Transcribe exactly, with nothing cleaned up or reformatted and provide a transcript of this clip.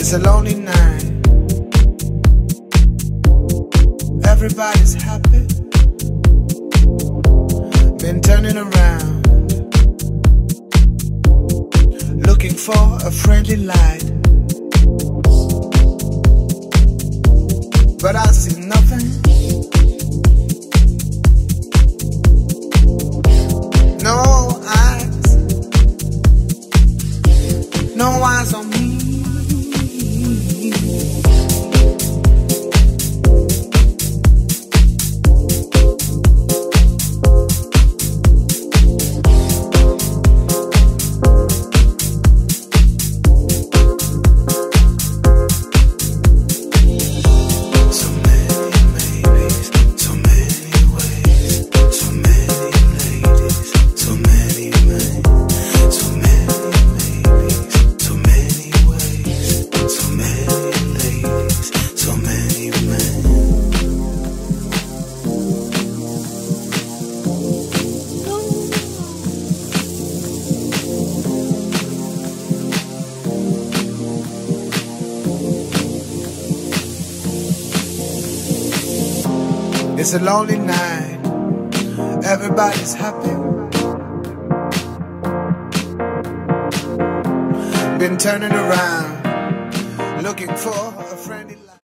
It's a lonely night. Everybody's happy. Been turning around, looking for a friendly light, but I see nothing. No eyes, no eyes on me. It's a lonely night. Everybody's happy. Been turning around, looking for a friendly